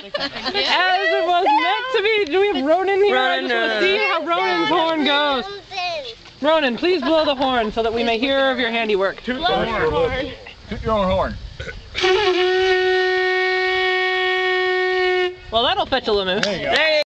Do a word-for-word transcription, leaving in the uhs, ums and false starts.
As it was meant to be. Do we have Ronan here? Ronan, I just want uh, to see how Ronan's horn goes. Ronan, please blow the horn so that we may hear of your handiwork. Toot blow your horn. Toot your own horn. Well, that'll fetch a limouse. There you go. There you